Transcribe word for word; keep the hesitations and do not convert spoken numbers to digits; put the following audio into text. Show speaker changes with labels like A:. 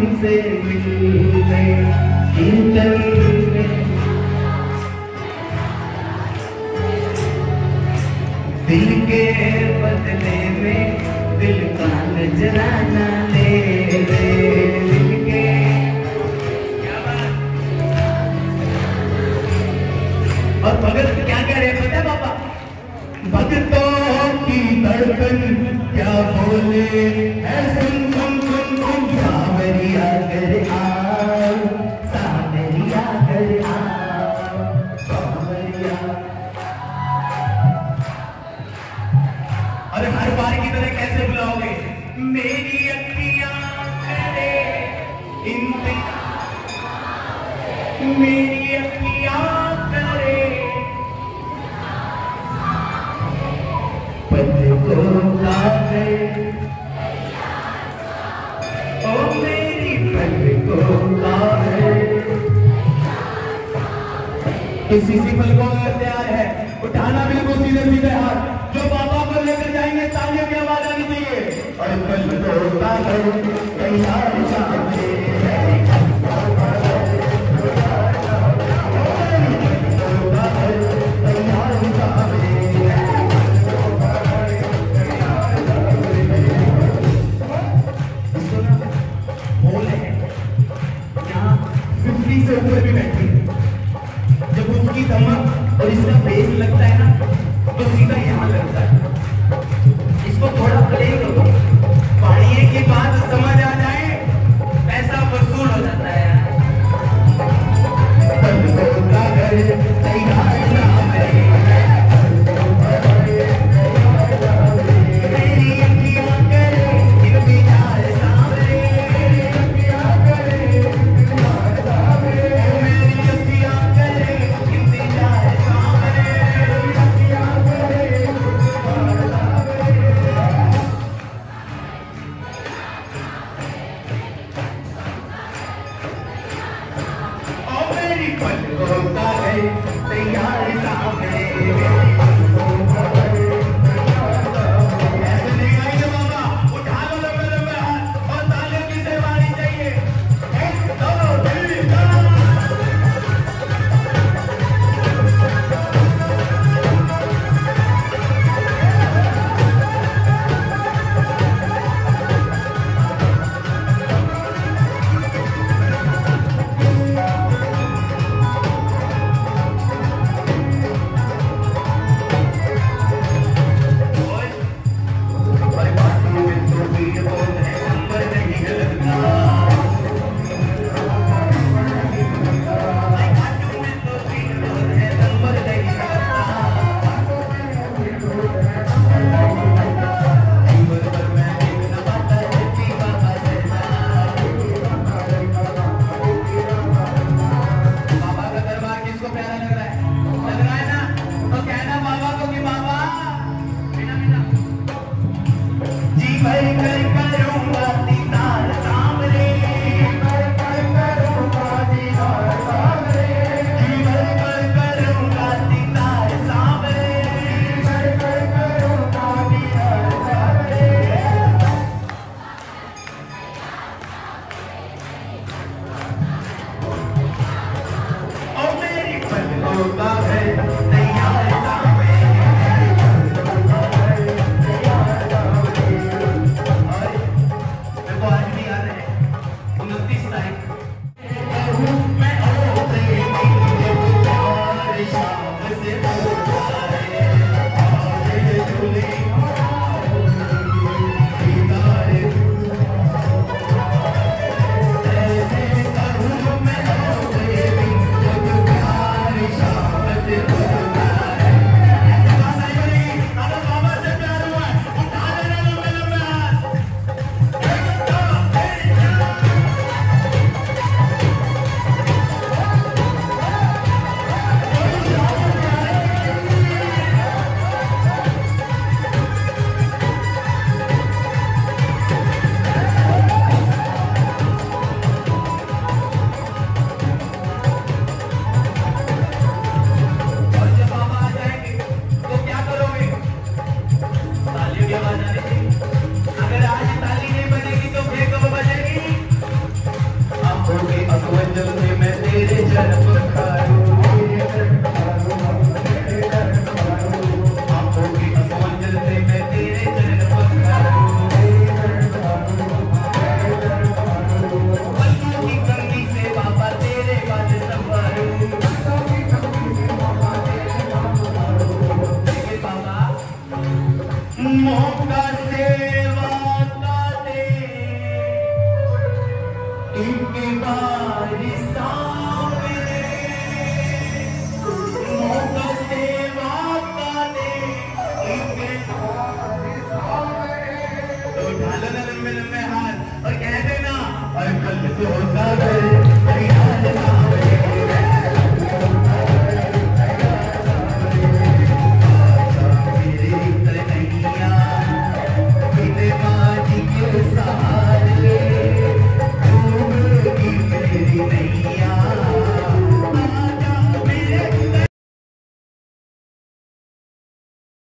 A: तुमसे मिलने की तमन्ना, दिल के बदले में दिल का नजराना ले ले, दिल के क्या बात। और भगत क्या कह रहे पता है बाबा, भगतों की धड़कन क्या बोले है, सुन सुन सुन सुन, सावरिया कर आओ, सावरिया कर आओ, सावरिया। और हर बार की तरह कैसे बुलाओगे, मेरी अखियां करे इंतजार, मेरी अखियां करे पलकों का है, ओ मेरी पलकों का है। किसी सी पलकों का प्यार है, उठाना बिल्कुल सीधे सीधे हाथ, जो बाबा को लेकर जाएंगे तालियों की आवाज आनी चाहिए। और पलकों का है तैयार सामने, से ऊपर भी बैठी, जब उसकी धमक और इसका बेस लगता है ना तो सीधा यहाँ लगता है। इसको थोड़ा प्ले करो, पढ़िए की बात समझ आ जाए, पैसा वसूल हो जाता है। एक बारी सामने मौका से वाका दे एक तो उठा लो ना लंबे लंबे हाथ और कह देना और कल तो होता है